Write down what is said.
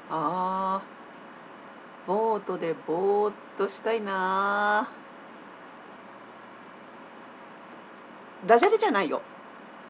あボートでぼーっとしたいな。ダジャレじゃないよ。